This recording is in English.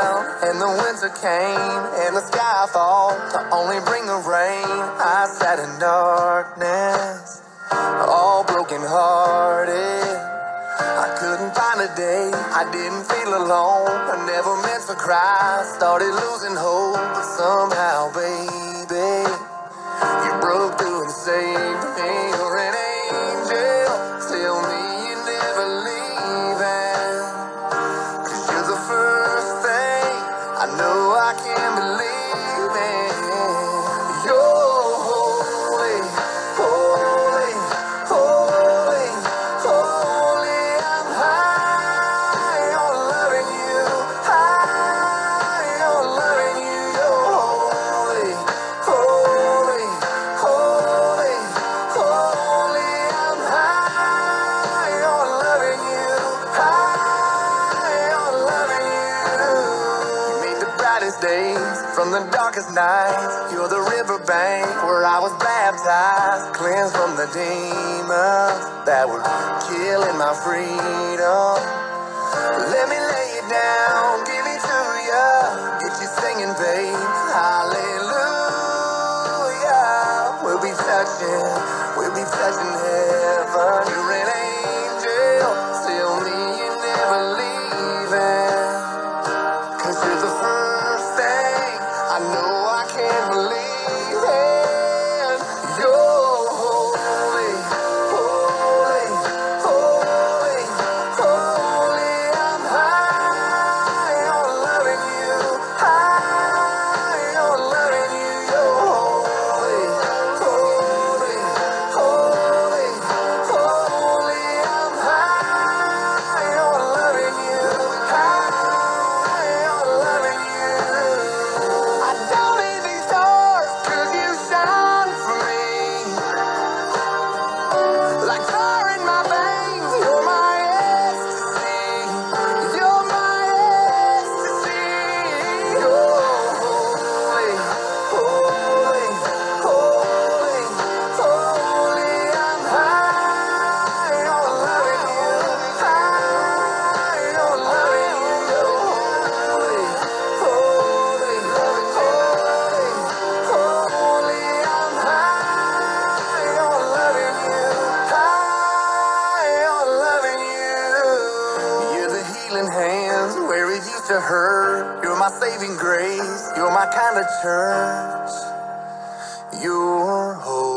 down and the winter came and the sky fall to only bring the rain. I sat in darkness, all broken hearted. I couldn't find a day, I didn't feel alone. I never meant to cry, started losing hope. But somehow, baby, you broke through and saved me. You're an angel, tell me you're never leaving. 'Cause you're the first thing I know I can believe in. You're holy, holy, holy, holy. I'm high on loving you, high on loving you. You're holy, holy, holy, holy. I'm high on loving you, high on loving you. You made the brightest days from the darkest nights. You're the riverbank where I was baptized, cleansed from the demons that were killing my freedom. Let me lay it down, give it to ya, get you singing, babe. Hallelujah. We'll be touching heaven. You're an angel, tell me you're never leaving. 'Cause you're the first thing I know I can't believe in. You're holy, holy, holy, holy. I'm high on loving you, high on loving you. You're holy, holy, holy, holy. I'm high on loving you, high on loving you. I don't need these stars 'cause you shine for me. Like fire in my veins, you're my ecstasy. You're my ecstasy. You're holy, holy, holy, holy. I'm high on loving you, high on loving you. You're holy, holy, holy, holy. I'm high on loving you, high on loving you. You're the healing hands where it used to hurt. You're my saving grace, you're my kind of church. You're holy.